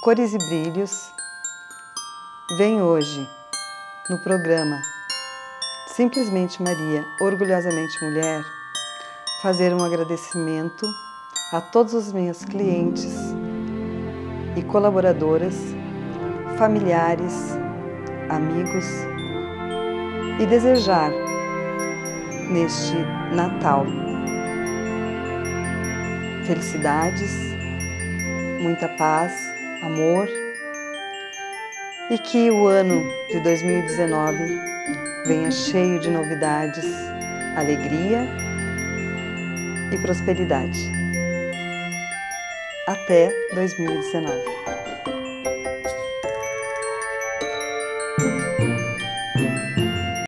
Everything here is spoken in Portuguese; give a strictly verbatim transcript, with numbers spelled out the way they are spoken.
Cores e Brilhos vem hoje no programa Simplesmente Maria, Orgulhosamente Mulher, fazer um agradecimento a todos os meus clientes e colaboradoras, familiares, amigos e desejar neste Natal felicidades, muita paz, amor e que o ano de dois mil e dezenove venha cheio de novidades, alegria e prosperidade. Até dois mil e dezenove.